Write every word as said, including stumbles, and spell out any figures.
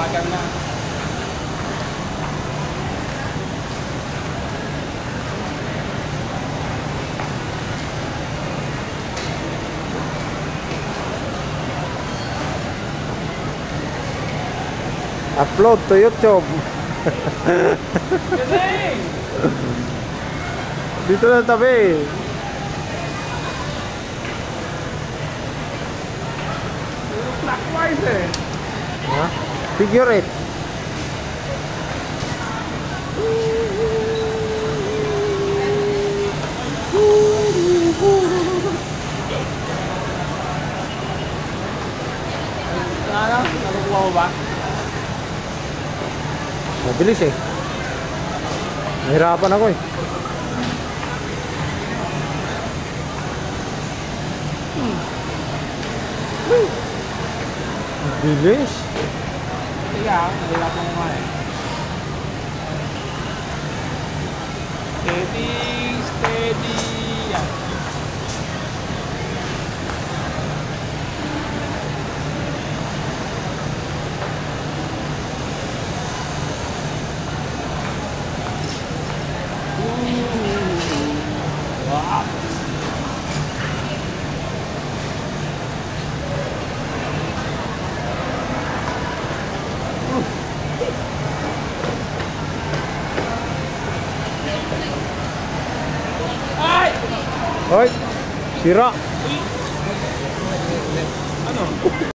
Bagal na. Upload to YouTube. Galing! Dito na tabi. Clockwise eh. Ha? Figure eight. Ano? Nakukuha mo ba? Mabilis eh. Nahirapan ako eh. Mabilis. Tiga, nahirapan mo nga eh. Steady, steady. Yan. Wow. Ay! Hoy, sira. Ano?